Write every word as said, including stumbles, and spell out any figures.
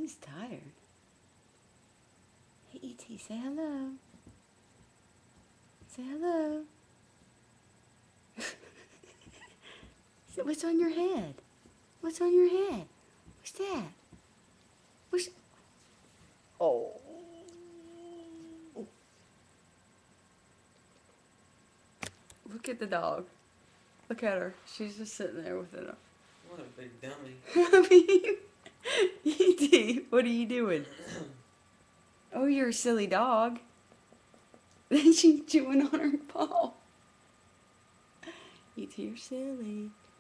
He's tired. Hey, E T, say hello. Say hello. What's on your head? What's on your head? What's that? What's... Oh. Look at the dog. Look at her. She's just sitting there with it. What a big dummy. I mean, E T, what are you doing? Oh, you're a silly dog. Then she's chewing on her paw. E T, you're silly.